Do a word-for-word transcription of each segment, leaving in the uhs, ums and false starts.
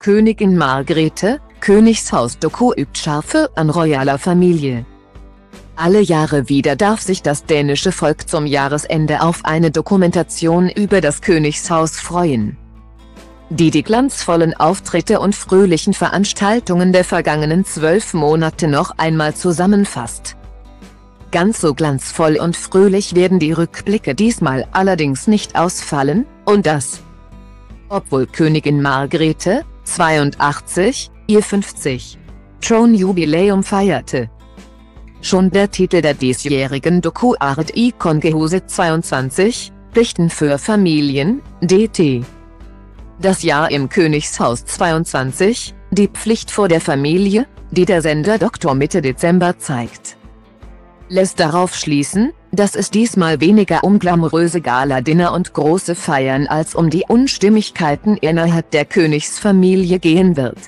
Königin Margrethe, Königshaus-Doku übt Scharfe an royaler Familie. Alle Jahre wieder darf sich das dänische Volk zum Jahresende auf eine Dokumentation über das Königshaus freuen, die die glanzvollen Auftritte und fröhlichen Veranstaltungen der vergangenen zwölf Monate noch einmal zusammenfasst. Ganz so glanzvoll und fröhlich werden die Rückblicke diesmal allerdings nicht ausfallen, und das, obwohl Königin Margrethe, zweiundachtzig, ihr fünfzig. Thronjubiläum feierte. Schon der Titel der diesjährigen Doku Art i Kongehuset zweiundzwanzig, Pflichten für Familien, D T. Das Jahr im Königshaus zweiundzwanzig, die Pflicht vor der Familie, die der Sender Doktor Mitte Dezember zeigt, lässt darauf schließen, dass es diesmal weniger um glamouröse Gala-Dinner und große Feiern als um die Unstimmigkeiten innerhalb der Königsfamilie gehen wird.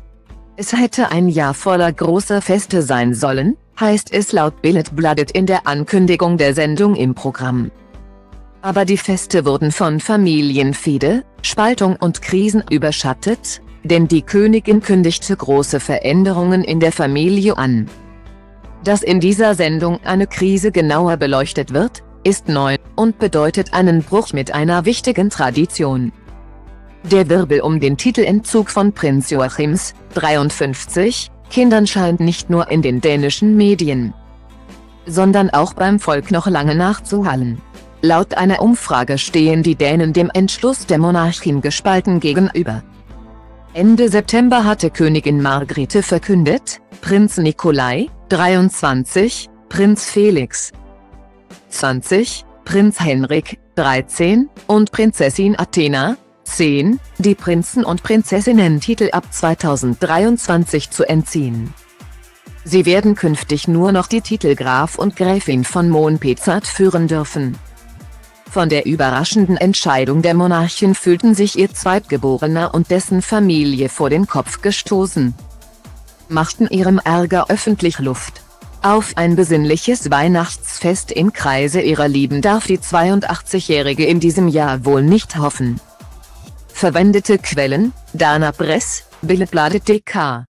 Es hätte ein Jahr voller großer Feste sein sollen, heißt es laut Billed-Bladet in der Ankündigung der Sendung im Programm. Aber die Feste wurden von Familienfehde, Spaltung und Krisen überschattet, denn die Königin kündigte große Veränderungen in der Familie an. Dass in dieser Sendung eine Krise genauer beleuchtet wird, ist neu und bedeutet einen Bruch mit einer wichtigen Tradition. Der Wirbel um den Titelentzug von Prinz Joachims, dreiundfünfzig, Kindern scheint nicht nur in den dänischen Medien, sondern auch beim Volk noch lange nachzuhallen. Laut einer Umfrage stehen die Dänen dem Entschluss der Monarchin gespalten gegenüber. Ende September hatte Königin Margrethe verkündet, Prinz Nikolai, dreiundzwanzig, Prinz Felix, zwanzig, Prinz Henrik, dreizehn, und Prinzessin Athena, zehn, die Prinzen- und Prinzessinnen-Titel ab zweitausenddreiundzwanzig zu entziehen. Sie werden künftig nur noch die Titel Graf und Gräfin von Mohn-Pezat führen dürfen. Von der überraschenden Entscheidung der Monarchin fühlten sich ihr Zweitgeborener und dessen Familie vor den Kopf gestoßen, machten ihrem Ärger öffentlich Luft. Auf ein besinnliches Weihnachtsfest im Kreise ihrer Lieben darf die zweiundachtzigjährige in diesem Jahr wohl nicht hoffen. Verwendete Quellen: Dana Press, Billed-Bladet punkt d k